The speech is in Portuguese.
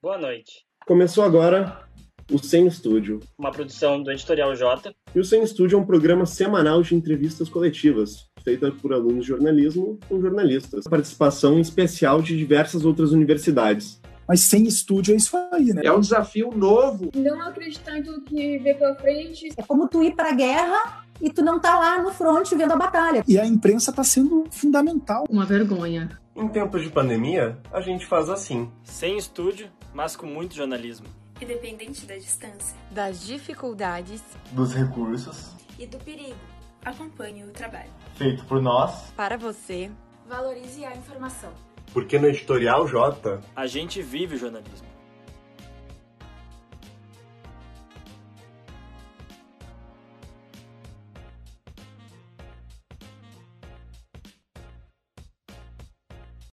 Boa noite. Começou agora o Sem Estúdio. Uma produção do Editorial J. E o Sem Estúdio é um programa semanal de entrevistas coletivas, feita por alunos de jornalismo com jornalistas. Participação especial de diversas outras universidades. Mas sem estúdio é isso aí, né? É um desafio novo. Não acreditar em tudo que vê pela frente. É como tu ir pra guerra e tu não tá lá no fronte vendo a batalha. E a imprensa tá sendo fundamental. Uma vergonha. Em tempos de pandemia, a gente faz assim. Sem estúdio, mas com muito jornalismo. Independente da distância, das dificuldades, dos recursos e do perigo. Acompanhe o trabalho. Feito por nós. Para você. Valorize a informação. Porque no Editorial J, a gente vive o jornalismo.